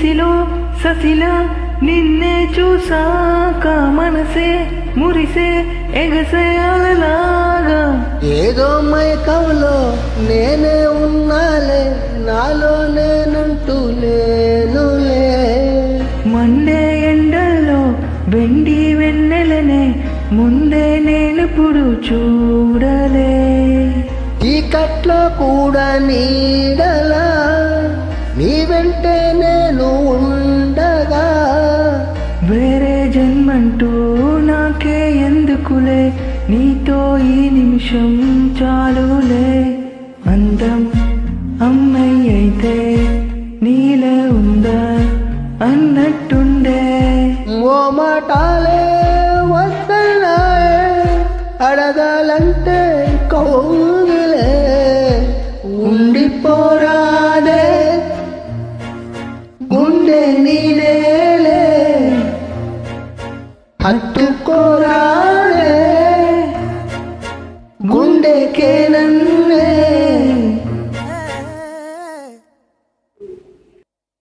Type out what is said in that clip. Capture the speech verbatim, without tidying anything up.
దిశలో ససిలా నిన్నే చూసాక మనసే మురిసే ఎగసే అలలాగా ఏదో మైకంలో నేనే ఉన్నాలే నాలో నేనంటూ లేనులే మండే ఎండల్లో వెండి వెన్నెలనే ముందే నేనెప్పుడు చూడలే ఈ కట్లో కూడా నీడలా నీ వెంటే నేను ఉండగా వేరే జన్మంటూ నాకే ఎందుకులే నీతో ఈ నిమిషం చాలులే అందం అమ్మాయి అయితే నీలే ఉందా అన్నట్టుండే ఓ మాటాలే వద్దన్నాయే అడగాలంటే కౌగిలే ఉండిపోరాదే గుండె నీదేలే హత్తుకోరాదే గుండెకే నన్నే